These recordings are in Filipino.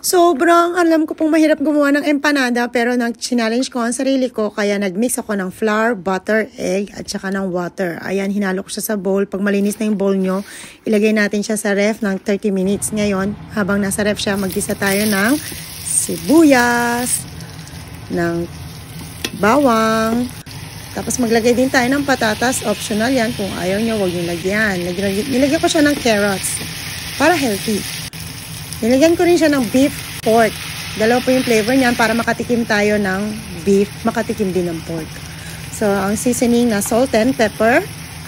Sobrang alam ko pong mahirap gumawa ng empanada pero nag-challenge ko ang sarili ko kaya nag-mix ako ng flour, butter, egg at saka ng water. Ayan, hinalo ko siya sa bowl. Pag malinis na yung bowl nyo, ilagay natin siya sa ref ng 30 minutes. Ngayon, habang nasa ref siya, mag-gisa tayo ng sibuyas, ng bawang, tapos maglagay din tayo ng patatas. Optional yan. Kung ayaw nyo, huwag nyo lagyan. Nilagyan ko siya ng carrots para healthy. Nilagyan ko rin siya ng beef pork. Dalawa po yung flavor niyan para makatikim tayo ng beef, makatikim din ng pork. So, ang seasoning na salt and pepper.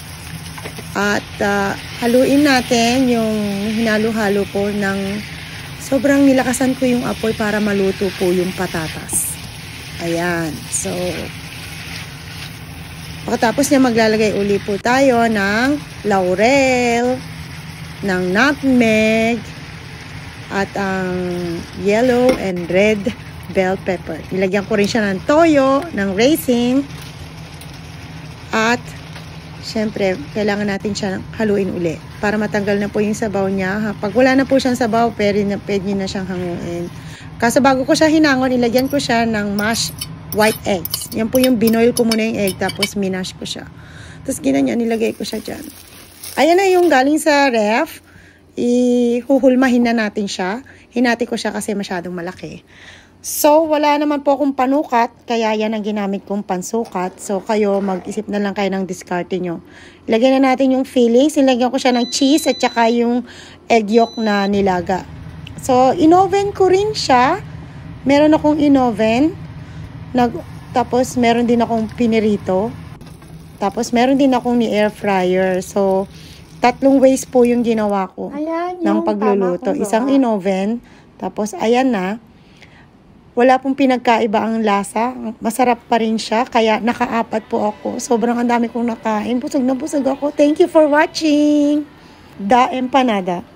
At haluin natin yung hinalo-halo po ng sobrang nilakasan ko yung apoy para maluto po yung patatas. Ayan. So, pagkatapos niya maglalagay uli po tayo ng laurel, ng nutmeg, at ang yellow and red bell pepper. Nilagyan ko rin siya ng toyo, ng raisin. At, syempre, kailangan natin siya haluin uli para matanggal na po yung sabaw niya. Pag wala na po siyang sabaw, pwede na siyang hanguin. Kaso bago ko siya hinangon, ilagyan ko siya ng mashed white eggs. Yan po yung binoil ko muna yung egg, tapos minash ko siya. Tapos ginanyan, nilagay ko siya dyan. Ayan na yung galing sa ref. Ihuhulmahin na natin siya. Hinati ko siya kasi masyadong malaki. So, wala naman po akong panukat, kaya yan ang ginamit kong pansukat. So, kayo, mag-isip na lang kayo ng diskarte nyo. Ilagay na natin yung fillings. Ilagyan ko siya ng cheese at saka yung egg yolk na nilaga. So, in-oven ko rin siya. Meron akong in-oven. Tapos, meron din akong pinirito. Tapos, meron din akong ni-air fryer. So, tatlong ways po yung ginawa ko ng pagluluto. Isang in-oven, tapos ayan na. Wala pong pinagkaiba ang lasa. Masarap pa rin siya, kaya nakaapat po ako. Sobrang ang dami kong nakain. Busog na busog ako. Thank you for watching. The Empanada.